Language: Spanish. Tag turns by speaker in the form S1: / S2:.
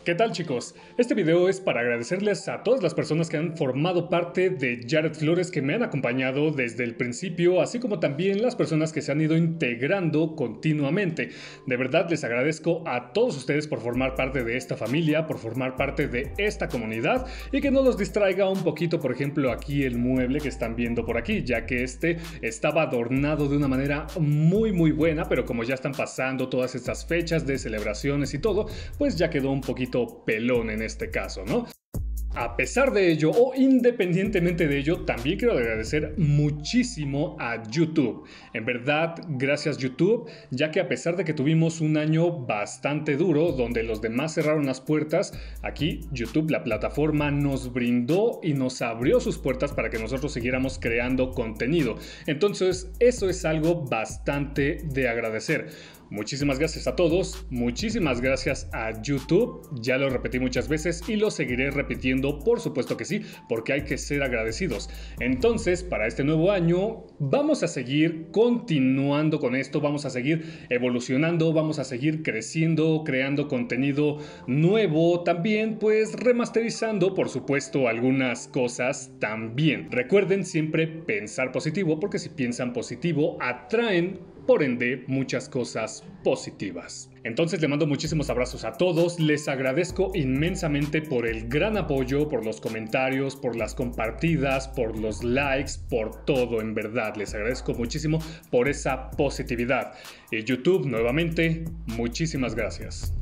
S1: ¿Qué tal, chicos? Este video es para agradecerles a todas las personas que han formado parte de Jared Flores, que me han acompañado desde el principio, así como también las personas que se han ido integrando continuamente. De verdad les agradezco a todos ustedes por formar parte de esta familia, por formar parte de esta comunidad y que no los distraiga un poquito, por ejemplo, aquí el mueble que están viendo por aquí, ya que este estaba adornado de una manera muy buena, pero como ya están pasando todas estas fechas de celebraciones y todo, pues ya quedó un poquito pelón en este caso, ¿no? A pesar de ello, o independientemente de ello, también quiero agradecer muchísimo a YouTube. En verdad, gracias YouTube, ya que a pesar de que tuvimos un año bastante duro, donde los demás cerraron las puertas, aquí YouTube, la plataforma, nos brindó y nos abrió sus puertas para que nosotros siguiéramos creando contenido. Entonces, eso es algo bastante de agradecer. Muchísimas gracias a todos, muchísimas gracias a YouTube, ya lo repetí muchas veces y lo seguiré repitiendo, por supuesto que sí, porque hay que ser agradecidos. Entonces, para este nuevo año, vamos a seguir continuando con esto, vamos a seguir evolucionando, vamos a seguir creciendo, creando contenido nuevo, también pues remasterizando, por supuesto, algunas cosas también. Recuerden siempre pensar positivo, porque si piensan positivo, atraen por ende muchas cosas positivas. Entonces le mando muchísimos abrazos a todos, les agradezco inmensamente por el gran apoyo, por los comentarios, por las compartidas, por los likes, por todo, en verdad, les agradezco muchísimo por esa positividad. Y YouTube, nuevamente, muchísimas gracias.